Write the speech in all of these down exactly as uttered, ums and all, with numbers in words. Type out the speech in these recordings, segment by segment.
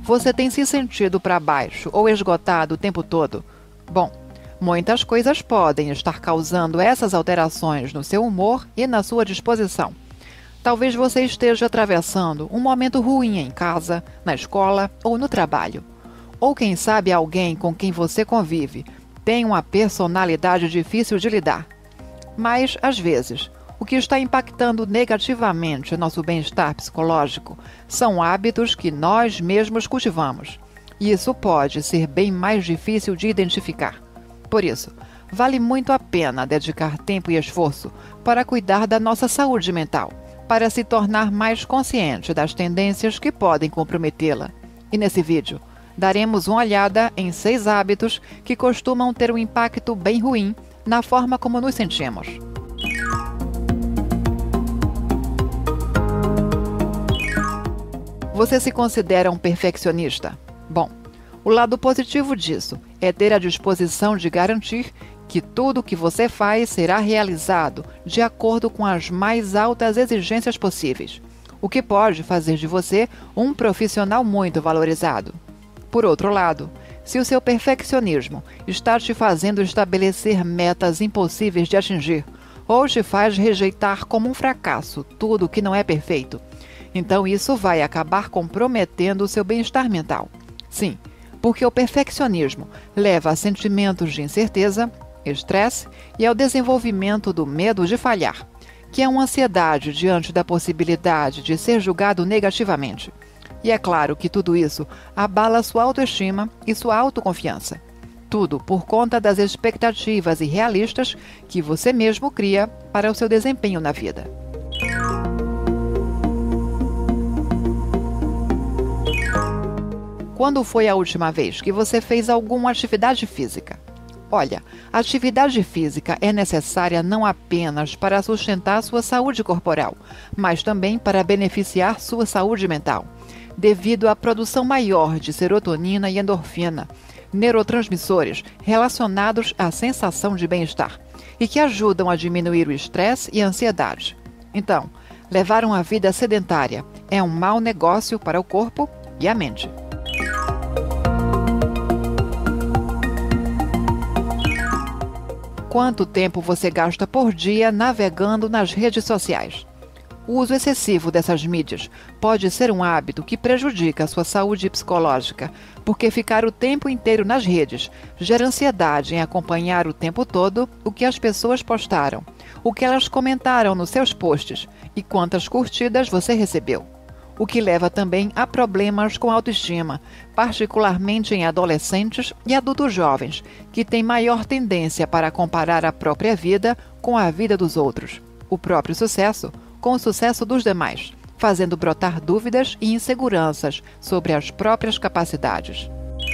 Você tem se sentido para baixo ou esgotado o tempo todo? Bom, muitas coisas podem estar causando essas alterações no seu humor e na sua disposição. Talvez você esteja atravessando um momento ruim em casa, na escola ou no trabalho. Ou quem sabe alguém com quem você convive tem uma personalidade difícil de lidar. Mas, às vezes, o que está impactando negativamente nosso bem-estar psicológico são hábitos que nós mesmos cultivamos. E isso pode ser bem mais difícil de identificar. Por isso, vale muito a pena dedicar tempo e esforço para cuidar da nossa saúde mental, para se tornar mais consciente das tendências que podem comprometê-la. E nesse vídeo, daremos uma olhada em seis hábitos que costumam ter um impacto bem ruim na forma como nos sentimos. Você se considera um perfeccionista? Bom, o lado positivo disso é ter a disposição de garantir que tudo o que você faz será realizado de acordo com as mais altas exigências possíveis, o que pode fazer de você um profissional muito valorizado. Por outro lado, se o seu perfeccionismo está te fazendo estabelecer metas impossíveis de atingir ou te faz rejeitar como um fracasso tudo o que não é perfeito, então isso vai acabar comprometendo o seu bem-estar mental. Sim, porque o perfeccionismo leva a sentimentos de incerteza, estresse e ao desenvolvimento do medo de falhar, que é uma ansiedade diante da possibilidade de ser julgado negativamente. E é claro que tudo isso abala sua autoestima e sua autoconfiança. Tudo por conta das expectativas irrealistas que você mesmo cria para o seu desempenho na vida. Quando foi a última vez que você fez alguma atividade física? Olha, a atividade física é necessária não apenas para sustentar sua saúde corporal, mas também para beneficiar sua saúde mental, devido à produção maior de serotonina e endorfina, neurotransmissores relacionados à sensação de bem-estar e que ajudam a diminuir o estresse e a ansiedade. Então, levar uma vida sedentária é um mau negócio para o corpo e a mente. Quanto tempo você gasta por dia navegando nas redes sociais? O uso excessivo dessas mídias pode ser um hábito que prejudica a sua saúde psicológica, porque ficar o tempo inteiro nas redes gera ansiedade em acompanhar o tempo todo o que as pessoas postaram, o que elas comentaram nos seus posts e quantas curtidas você recebeu. O que leva também a problemas com autoestima, particularmente em adolescentes e adultos jovens, que têm maior tendência para comparar a própria vida com a vida dos outros, o próprio sucesso com o sucesso dos demais, fazendo brotar dúvidas e inseguranças sobre as próprias capacidades.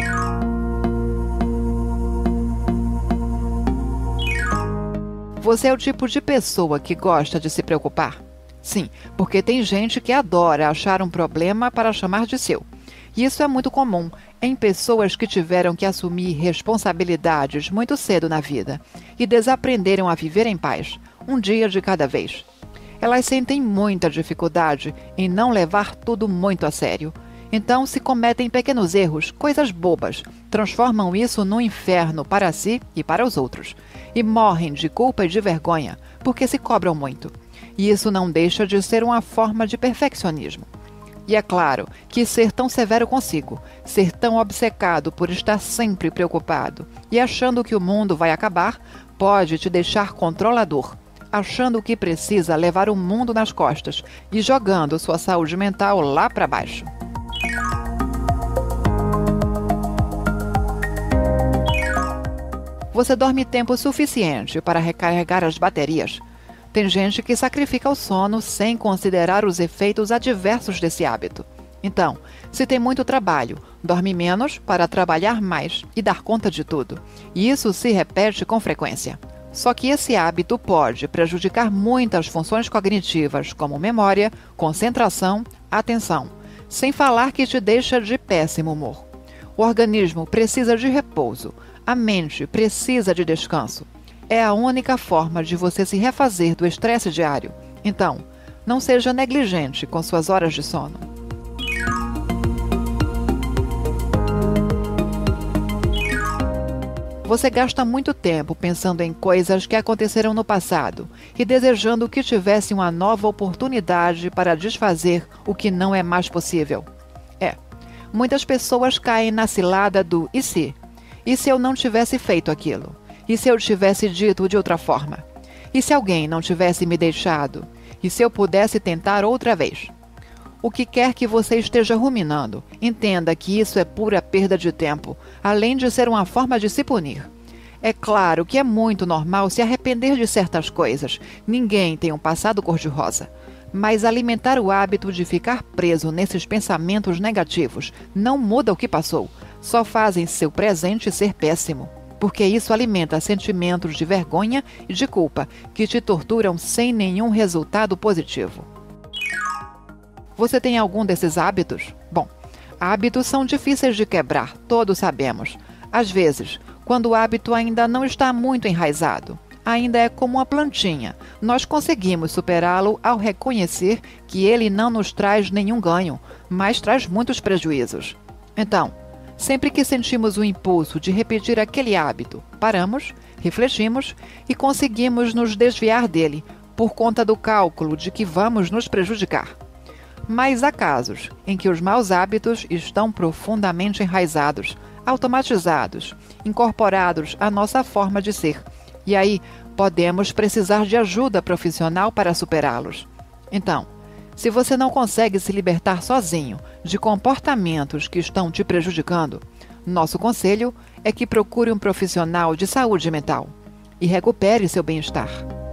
Você é o tipo de pessoa que gosta de se preocupar? Sim, porque tem gente que adora achar um problema para chamar de seu. E isso é muito comum em pessoas que tiveram que assumir responsabilidades muito cedo na vida e desaprenderam a viver em paz, um dia de cada vez. Elas sentem muita dificuldade em não levar tudo muito a sério. Então, se cometem pequenos erros, coisas bobas, transformam isso num inferno para si e para os outros. E morrem de culpa e de vergonha, porque se cobram muito. E isso não deixa de ser uma forma de perfeccionismo. E é claro que ser tão severo consigo, ser tão obcecado por estar sempre preocupado e achando que o mundo vai acabar, pode te deixar controlador, achando que precisa levar o mundo nas costas e jogando sua saúde mental lá para baixo. Você dorme tempo suficiente para recarregar as baterias? Tem gente que sacrifica o sono sem considerar os efeitos adversos desse hábito. Então, se tem muito trabalho, dorme menos para trabalhar mais e dar conta de tudo. E isso se repete com frequência. Só que esse hábito pode prejudicar muitas funções cognitivas, como memória, concentração, atenção, sem falar que te deixa de péssimo humor. O organismo precisa de repouso, a mente precisa de descanso. É a única forma de você se refazer do estresse diário. Então, não seja negligente com suas horas de sono. Você gasta muito tempo pensando em coisas que aconteceram no passado e desejando que tivesse uma nova oportunidade para desfazer o que não é mais possível. É, muitas pessoas caem na cilada do e se? E se eu não tivesse feito aquilo? E se eu tivesse dito de outra forma? E se alguém não tivesse me deixado? E se eu pudesse tentar outra vez? O que quer que você esteja ruminando, entenda que isso é pura perda de tempo, além de ser uma forma de se punir. É claro que é muito normal se arrepender de certas coisas. Ninguém tem um passado cor-de-rosa. Mas alimentar o hábito de ficar preso nesses pensamentos negativos não muda o que passou, só fazem seu presente ser péssimo. Porque isso alimenta sentimentos de vergonha e de culpa que te torturam sem nenhum resultado positivo. Você tem algum desses hábitos? Bom, hábitos são difíceis de quebrar, todos sabemos. Às vezes, quando o hábito ainda não está muito enraizado, ainda é como uma plantinha. Nós conseguimos superá-lo ao reconhecer que ele não nos traz nenhum ganho, mas traz muitos prejuízos. Então, sempre que sentimos o impulso de repetir aquele hábito, paramos, refletimos e conseguimos nos desviar dele por conta do cálculo de que vamos nos prejudicar. Mas há casos em que os maus hábitos estão profundamente enraizados, automatizados, incorporados à nossa forma de ser. E aí, podemos precisar de ajuda profissional para superá-los. Então, se você não consegue se libertar sozinho de comportamentos que estão te prejudicando, nosso conselho é que procure um profissional de saúde mental e recupere seu bem-estar.